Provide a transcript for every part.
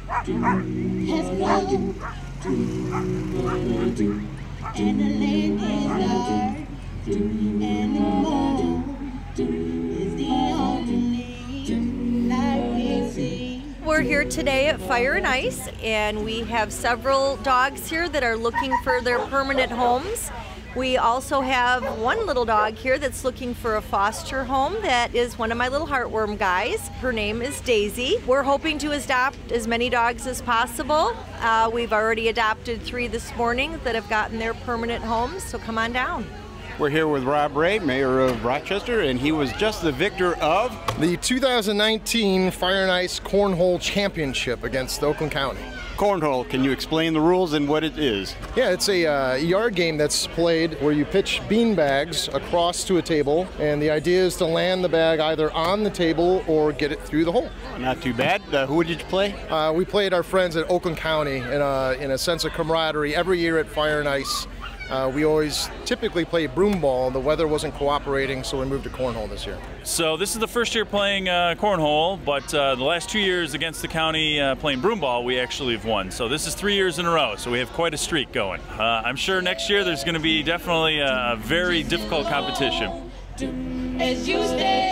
has come, and the land is dark, and the moon is the only light we see. We're here today at Fire and Ice, and we have several dogs here that are looking for their permanent homes. We also have one little dog here that's looking for a foster home. That is one of my little heartworm guys. Her name is Daisy. We're hoping to adopt as many dogs as possible. We've already adopted 3 this morning that have gotten their permanent homes, so come on down. We're here with Rob Ray, Mayor of Rochester, and he was just the victor of the 2019 Fire and Ice Cornhole Championship against Oakland County. Cornhole. Can you explain the rules and what it is? Yeah, it's a yard game that's played where you pitch bean bags across to a table, and the idea is to land the bag either on the table or get it through the hole. Not too bad. Who did you play? We played our friends at Oakland County in a sense of camaraderie. Every year at Fire and Ice, we always typically play broom ball. The weather wasn't cooperating, so we moved to cornhole this year. So this is the first year playing cornhole, but the last 2 years against the county playing broom ball, we actually have won. So this is 3 years in a row, so we have quite a streak going. I'm sure next year there's going to be definitely a very difficult competition. As you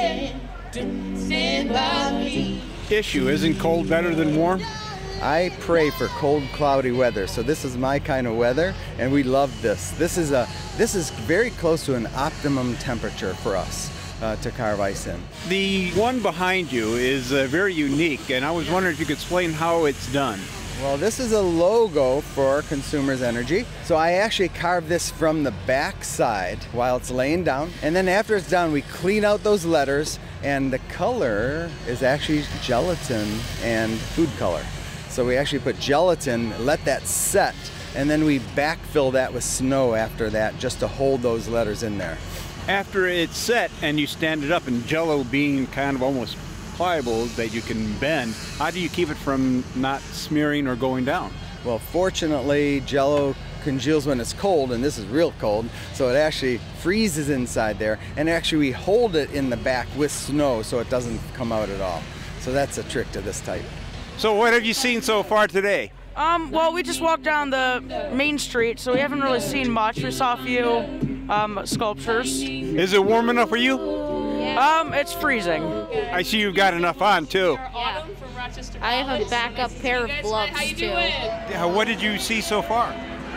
stand by me. Issue, isn't cold better than warm? I pray for cold, cloudy weather, so this is my kind of weather, and we love this. This is very close to an optimum temperature for us to carve ice in. The one behind you is very unique, and I was wondering if you could explain how it's done. Well, this is a logo for Consumers Energy. So I actually carve this from the back side while it's laying down, and then after it's done, we clean out those letters, and the color is actually gelatin and food color. So we actually put gelatin, let that set, and then we backfill that with snow after that just to hold those letters in there. After it's set and you stand it up, and Jell-O being kind of almost pliable that you can bend, how do you keep it from not smearing or going down? Well, fortunately, Jell-O congeals when it's cold, and this is real cold, so it actually freezes inside there, and actually we hold it in the back with snow so it doesn't come out at all. So that's a trick to this type. So what have you seen so far today? Well, we just walked down the main street, so we haven't really seen much. We saw a few sculptures. Is it warm enough for you? It's freezing. I see you've got enough on, too. Yeah. I have a backup pair of gloves, too. Yeah, what did you see so far?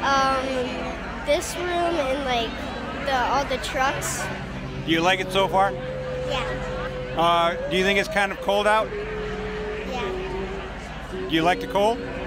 This room and, like, all the trucks. Do you like it so far? Yeah. Do you think it's kind of cold out? Yeah. Do you like the cold?